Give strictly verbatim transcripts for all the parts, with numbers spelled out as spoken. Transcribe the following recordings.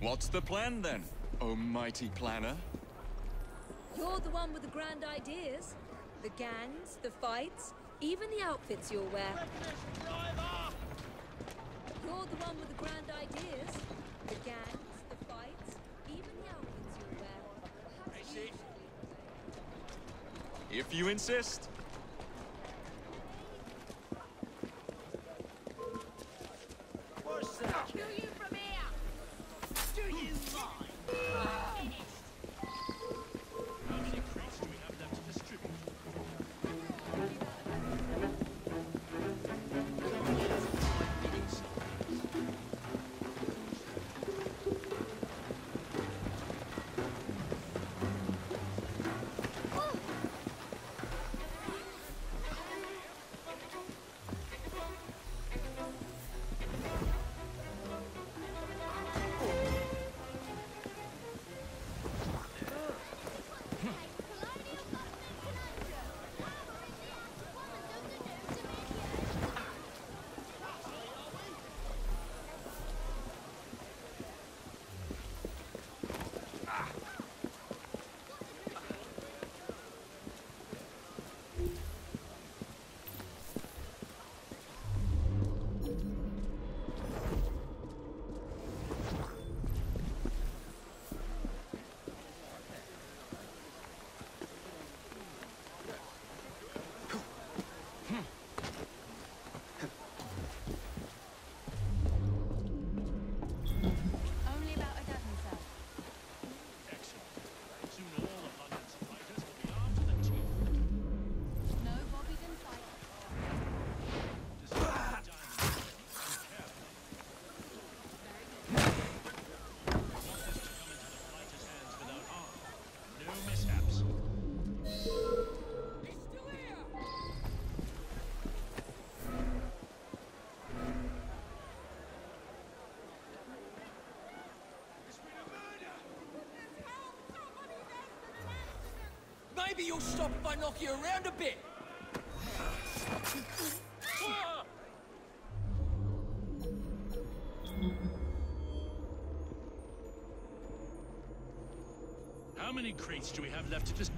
What's the plan then, oh mighty planner? You're the one with the grand ideas. The gangs, the fights, even the outfits you'll wear. You're the one with the grand ideas. The gangs, the fights, even the outfits you'll wear. Perhaps you should If you insist. What's that? Kill you from here! Do you mind? How many crates do we have left to distribute? Maybe you'll stop if I knock you around a bit. How many crates do we have left to dis-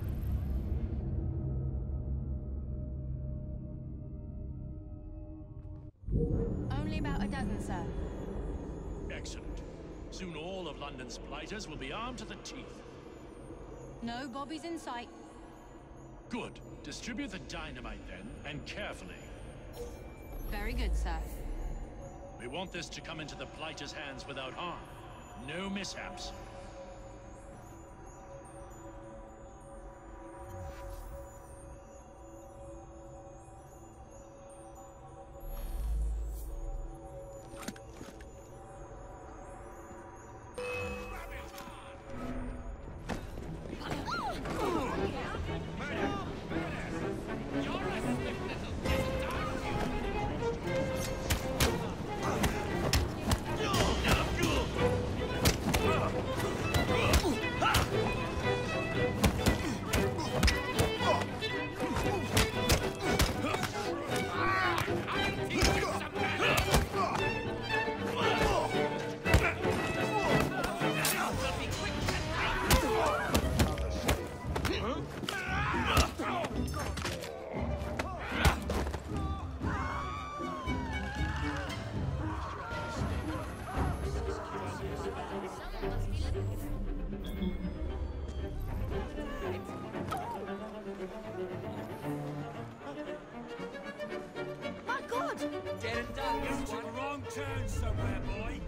Only about a dozen, sir. Excellent. Soon all of London's blighters will be armed to the teeth. No bobbies in sight. Good. Distribute the dynamite then, and carefully. Very good, sir. We want this to come into the blighters' hands without harm. No mishaps. My God! Dead and done, You took a wrong turn somewhere, boy.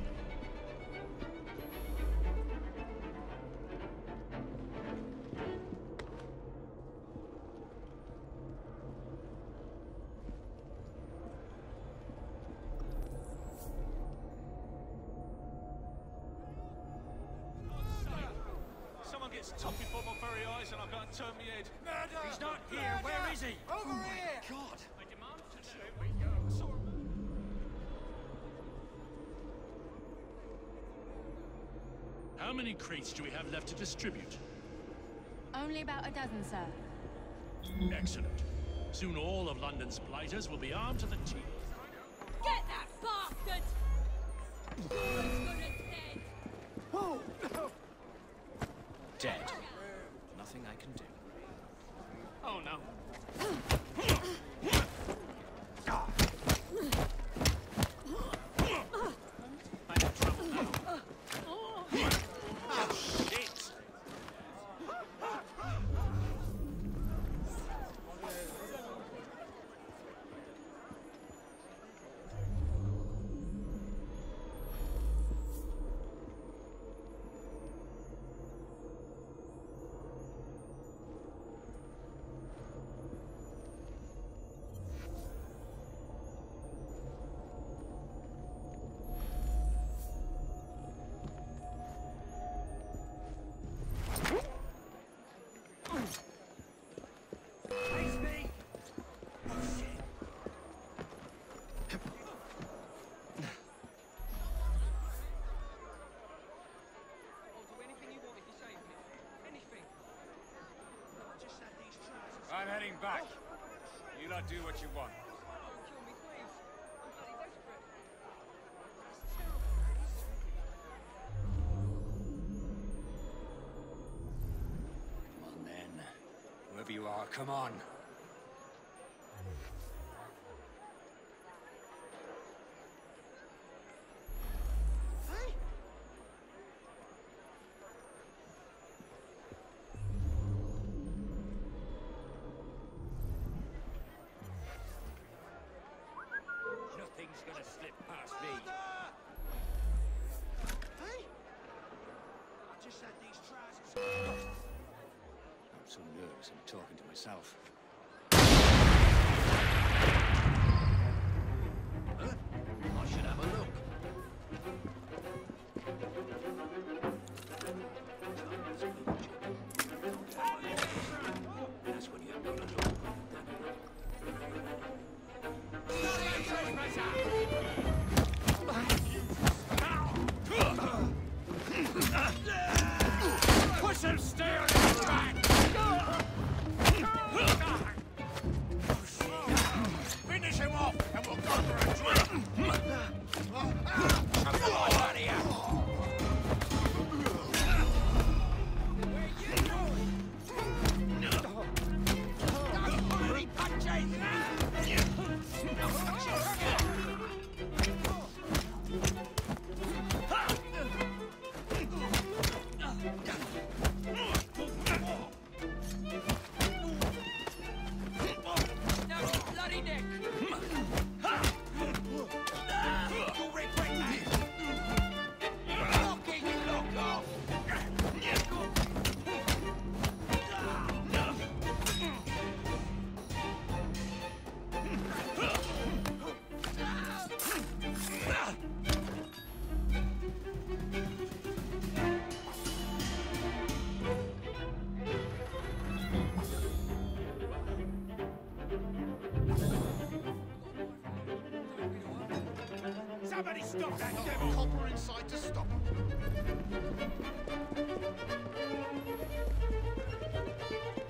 Someone gets topped before my very eyes and I can't turn my head. Murder! He's not here. Where is he? Over here! God! I demand to know. There we go. Sorry. How many crates do we have left to distribute? Only about a dozen, sir. Excellent. Soon all of London's blighters will be armed to the teeth. Get that bastard! You're as good as dead. coming back. You lot do what you want. Come on then. Whoever you are, come on. Nothing's gonna slip past me. Hey! I just had these trousers. I'm so nervous I'm talking to myself. Huh? I should have a look. That's when you have got a look. Push him, stay on his back! Finish him off, and we'll go for a drink! Come on, out of here! Where you going? Hurry, punches! Somebody stop that devil! Copper inside to stop him.